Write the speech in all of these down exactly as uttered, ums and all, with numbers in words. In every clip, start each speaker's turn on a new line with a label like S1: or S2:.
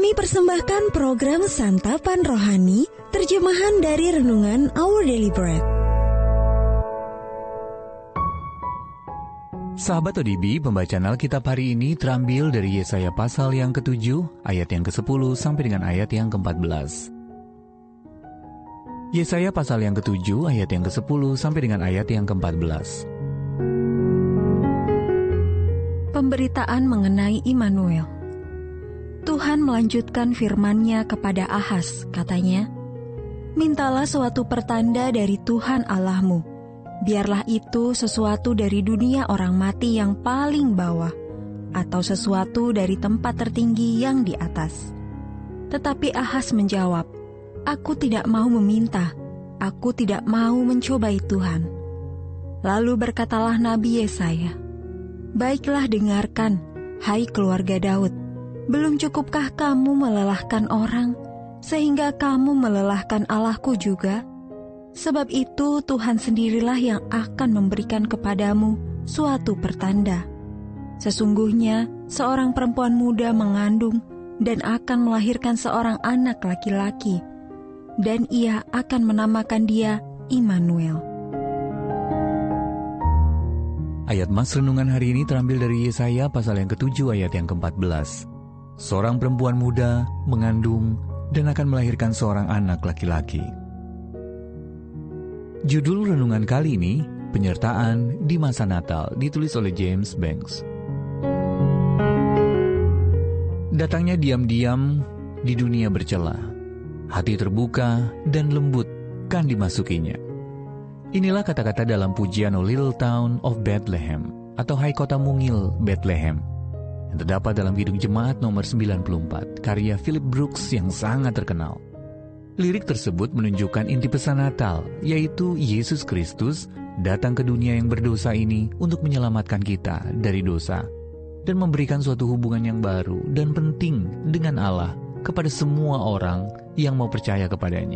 S1: Kami persembahkan program Santapan Rohani, terjemahan dari Renungan Our Daily Bread.
S2: Sahabat O D B, pembacaan Alkitab hari ini terambil dari Yesaya pasal yang ketujuh, ayat yang kesepuluh sampai dengan ayat yang keempat belas. Yesaya pasal yang ketujuh, ayat yang kesepuluh sampai dengan ayat yang keempat belas.
S1: Pemberitaan mengenai Immanuel. Tuhan melanjutkan firman-Nya kepada Ahaz, katanya, "Mintalah suatu pertanda dari Tuhan Allahmu. Biarlah itu sesuatu dari dunia orang mati yang paling bawah, atau sesuatu dari tempat tertinggi yang di atas." Tetapi Ahaz menjawab, "Aku tidak mau meminta, aku tidak mau mencobai Tuhan." Lalu berkatalah Nabi Yesaya, "Baiklah dengarkan, hai keluarga Daud. Belum cukupkah kamu melelahkan orang, sehingga kamu melelahkan Allahku juga? Sebab itu Tuhan sendirilah yang akan memberikan kepadamu suatu pertanda. Sesungguhnya seorang perempuan muda mengandung dan akan melahirkan seorang anak laki-laki, dan ia akan menamakan dia Immanuel."
S2: Ayat Mas Renungan hari ini terambil dari Yesaya pasal yang ketujuh ayat yang keempat belas. Seorang perempuan muda mengandung dan akan melahirkan seorang anak laki-laki. Judul renungan kali ini, Penyertaan di Masa Natal, ditulis oleh James Banks. Datangnya diam-diam di dunia bercela, hati terbuka dan lembut kan dimasukinya. Inilah kata-kata dalam pujian O Little Town of Bethlehem, atau Hai Kota Mungil Bethlehem, yang terdapat dalam Kidung Jemaat nomor sembilan puluh empat, karya Philip Brooks yang sangat terkenal. Lirik tersebut menunjukkan inti pesan Natal, yaitu Yesus Kristus datang ke dunia yang berdosa ini untuk menyelamatkan kita dari dosa, dan memberikan suatu hubungan yang baru dan penting dengan Allah kepada semua orang yang mau percaya kepadanya.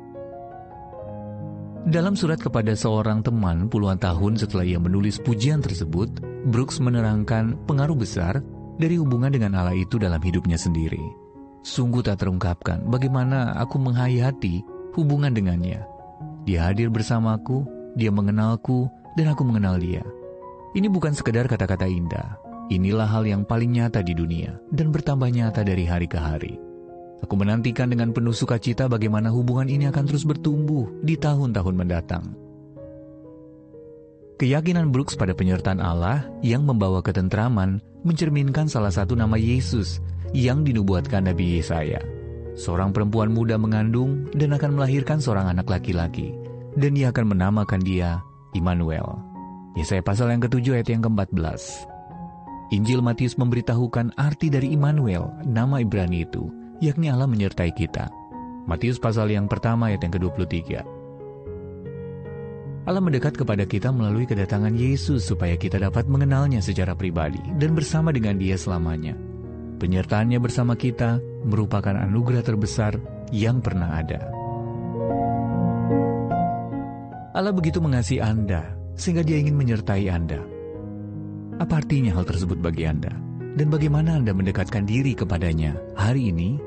S2: Dalam surat kepada seorang teman puluhan tahun setelah ia menulis pujian tersebut, Brooks menerangkan pengaruh besar dari hubungan dengan Allah itu dalam hidupnya sendiri. Sungguh tak terungkapkan bagaimana aku menghayati hubungan dengannya. Dia hadir bersamaku, dia mengenalku, dan aku mengenal dia. Ini bukan sekedar kata-kata indah. Inilah hal yang paling nyata di dunia dan bertambah nyata dari hari ke hari. Aku menantikan dengan penuh sukacita bagaimana hubungan ini akan terus bertumbuh di tahun-tahun mendatang. Keyakinan Brooks pada penyertaan Allah yang membawa ketentraman mencerminkan salah satu nama Yesus yang dinubuatkan Nabi Yesaya. Seorang perempuan muda mengandung dan akan melahirkan seorang anak laki-laki, dan ia akan menamakan dia Immanuel. Yesaya pasal yang ketujuh ayat yang keempat belas. Injil Matius memberitahukan arti dari Immanuel, nama Ibrani itu, yakni Allah menyertai kita. Matius pasal yang pertama ayat yang kedua puluh tiga. Allah mendekat kepada kita melalui kedatangan Yesus supaya kita dapat mengenalnya secara pribadi dan bersama dengan Dia selamanya. Penyertaannya bersama kita merupakan anugerah terbesar yang pernah ada. Allah begitu mengasihi Anda sehingga Dia ingin menyertai Anda. Apa artinya hal tersebut bagi Anda? Dan bagaimana Anda mendekatkan diri kepadanya hari ini?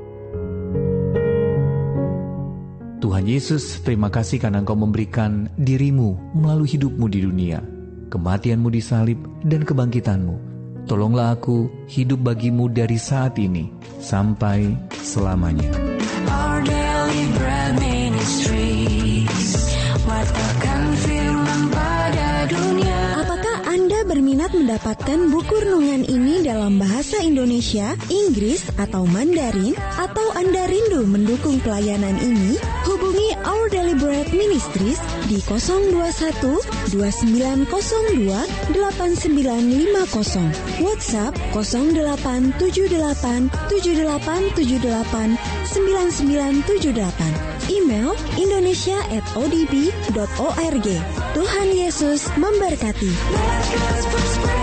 S2: Tuhan Yesus, terima kasih karena Engkau memberikan dirimu melalui hidupmu di dunia, kematianmu di salib, dan kebangkitanmu. Tolonglah aku hidup bagimu dari saat ini sampai selamanya.
S3: Our Daily Bread Ministries, wartakan firman pada dunia.
S1: Apakah Anda berminat mendapatkan buku renungan ini dalam bahasa Indonesia, Inggris, atau Mandarin? Atau Anda rindu mendukung pelayanan ini? Hubungi Our Daily Bread Ministries di nol dua satu dua sembilan nol dua delapan sembilan lima nol, WhatsApp nol delapan tujuh delapan tujuh delapan tujuh delapan sembilan sembilan tujuh delapan, email indonesia at o d b dot org. Tuhan Yesus memberkati.
S3: Let God's prosper.